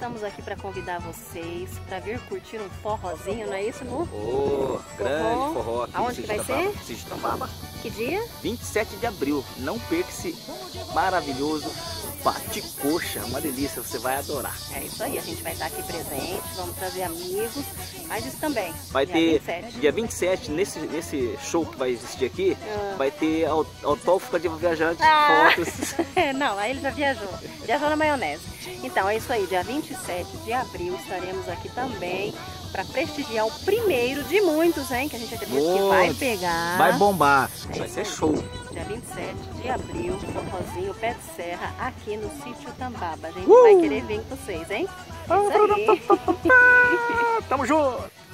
estamos aqui para convidar vocês para vir curtir um forrozinho, não é isso, Lu? Grande forró aqui. Aonde que vai ser? Sítio Tambaba. Que dia? 27 de abril. Não perca esse maravilhoso bate-coxa. Uma delícia, você vai adorar. É isso aí, a gente vai estar aqui presente, vamos trazer amigos, mas isso também. Vai dia ter 27. dia 27, nesse show que vai existir aqui, vai ter autógrafo de viajante, fotos. Não, aí ele já viajou na maionese. Então é isso aí, dia 27 de abril estaremos aqui também para prestigiar o primeiro de muitos, hein, que a gente acredita que vai pegar. Vai bombar, vai ser show. Dia 27 de abril, forrozinho, pé de serra, aqui no Sítio Tambaba. A gente vai querer vir com vocês, hein? É isso aí. Tamo junto!